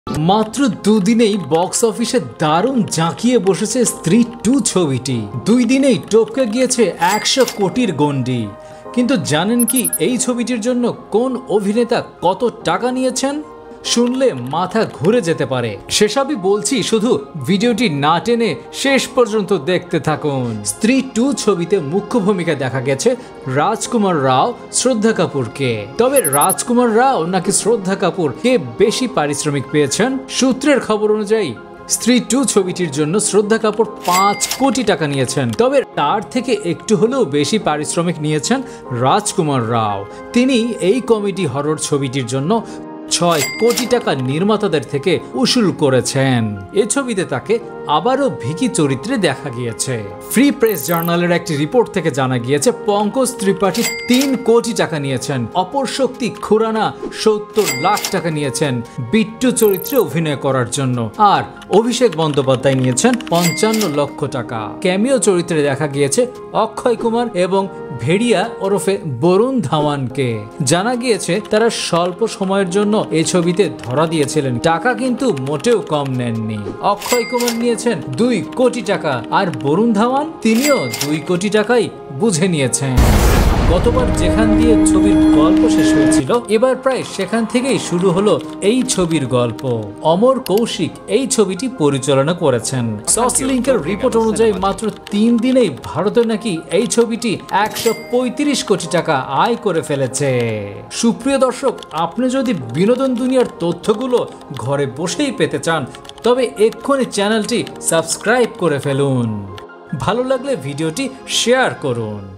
মাত্র দুদিনেই বক্স অফিসে দারুণ জাঁকিয়ে বসেছে স্ত্রী 2 ছবিটি। 2 দিনেই টপকে গিয়েছে 100 কোটির গণ্ডি। কিন্তু জানেন কি এই ছবিটির জন্য কোন অভিনেতা কত টাকা নিয়েছেন? শুনলে মাথা ঘুরে যেতে পারে। সেসবই বলছি, শুধু ভিডিওটি না টেনে শেষ পর্যন্ত দেখতে থাকুন। স্ত্রী 2 ছবিতে মুখ্য ভূমিকা দেখা গেছে রাজকুমার রাও, শ্রদ্ধা কাপুরকে। তবে রাজকুমার রাও নাকি শ্রদ্ধা কাপুর কে বেশি পারিশ্রমিক পেয়েছেন? সূত্রের খবর অনুযায়ী স্ত্রী 2 ছবিটির জন্য শ্রদ্ধা কাপুর 5 কোটি টাকা নিয়েছেন। তবে তার থেকে একটু হলেও বেশি পারিশ্রমিক নিয়েছেন রাজকুমার রাও। তিনি এই কমেডি হরর ছবিটির জন্য 6 কোটি টাকা নির্মাতাদের থেকে উসুল করেছেন। এ ছবিতে তাকে আবারও ভিকি চরিত্রে দেখা গিয়েছে। ফ্রি প্রেস জার্নালের একটি রিপোর্ট থেকে জানা গিয়েছে পঙ্কজ ত্রিপাঠী 3 কোটি টাকা নিয়েছেন। অপরশক্তি খুরানা 70 লাখ টাকা নিয়েছেন বিট্টু চরিত্রে অভিনয় করার জন্য। আর অভিষেক বন্দ্যোপাধ্যায় নিয়েছেন 55 লক্ষ টাকা। ক্যামিও চরিত্রে দেখা গিয়েছে অক্ষয় কুমার এবং ভেড়িয়া ওরফে বরুণ ধাওয়ানকে। জানা গিয়েছে তারা স্বল্প সময়ের জন্য এই ছবিতে ধরা দিয়েছিলেন, টাকা কিন্তু মোটেও কম নেননি। অক্ষয় কুমার নিয়েছেন 2 কোটি টাকা আর বরুণ ধাওয়ান তিনিও 2 কোটি টাকাই বুঝে নিয়েছেন। গতবার যেখান দিয়ে ছবির গল্প শেষ হয়েছিল, এবার প্রায় সেখান থেকেই শুরু হলো এই ছবির গল্প। অমর কৌশিক এই ছবিটি পরিচালনা করেছেন। সসলিংকের রিপোর্ট অনুযায়ী মাত্র 3 দিনেই ভারতে নাকি এই ছবিটি 135 কোটি টাকা আয় করে ফেলেছে। সুপ্রিয় দর্শক, আপনি যদি বিনোদন দুনিয়ার তথ্যগুলো ঘরে বসেই পেতে চান, তবে এক্ষুনি চ্যানেলটি সাবস্ক্রাইব করে ফেলুন। ভালো লাগলে ভিডিওটি শেয়ার করুন।